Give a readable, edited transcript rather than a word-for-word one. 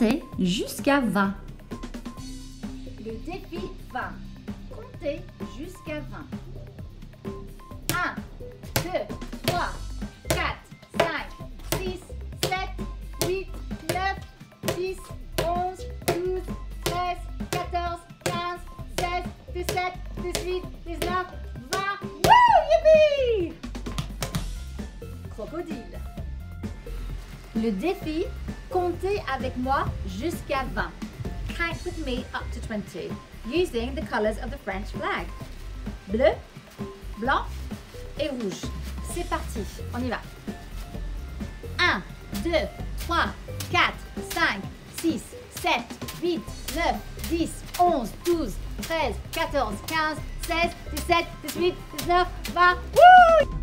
Comptez jusqu'à 20. Le défi 20. Comptez jusqu'à 20. 1, 2, 3, 4, 5, 6, 7, 8, 9, 10, 11, 12, 13, 14, 15, 16, 17, 18, 19, 20. Wouh, youpi! Crocodile. Le défi, comptez avec moi jusqu'à 20. Count with me up to 20 using the colors of the French flag. Bleu, blanc et rouge. C'est parti, on y va. 1, 2, 3, 4, 5, 6, 7, 8, 9, 10, 11, 12, 13, 14, 15, 16, 17, 18, 19, 20. Wouh!